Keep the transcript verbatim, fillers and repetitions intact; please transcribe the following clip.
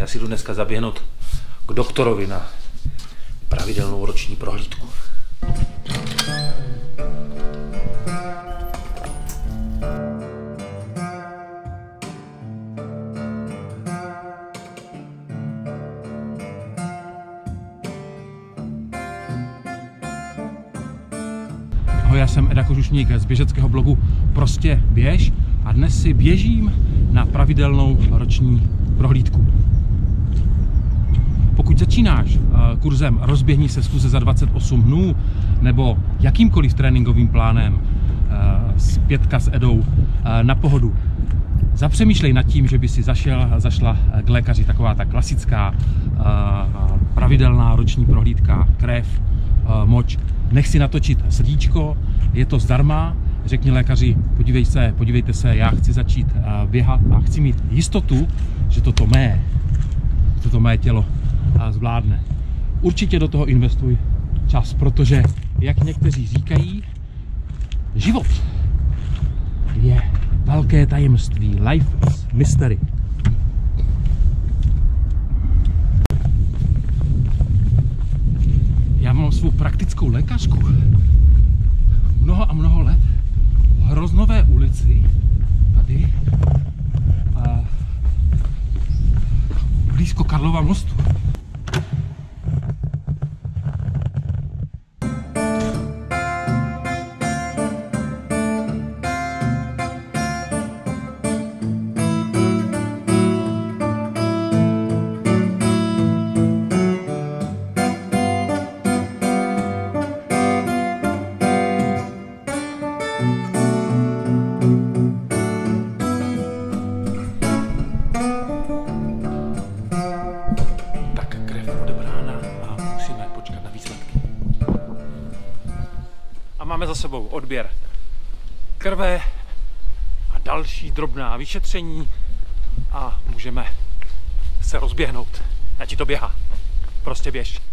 Já si jdu dneska zaběhnout k doktorovi na pravidelnou roční prohlídku. Ahoj, já jsem Eda Kožušník z běžeckého blogu Prostě běž a dnes si běžím na pravidelnou roční prohlídku. Pokud začínáš kurzem Rozběhni se schůze za dvacet osm dnů nebo jakýmkoliv tréninkovým plánem z pětka s Edou na pohodu, zapřemýšlej nad tím, že by si zašel, zašla k lékaři, taková ta klasická pravidelná roční prohlídka, krev, moč. Nech si natočit srdíčko, je to zdarma, řekni lékaři, podívej se, podívejte se, já chci začít běhat a chci mít jistotu, že toto mé, toto mé tělo zvládne. Určitě do toho investuj čas, protože, jak někteří říkají, život je velké tajemství, life is mystery. Já mám svou praktickou lékařku mnoho a mnoho let v Hroznové ulici, tady a blízko Karlova mostu. A máme za sebou odběr krve a další drobná vyšetření a můžeme se rozběhnout. Ať ti to běhá. Prostě běž.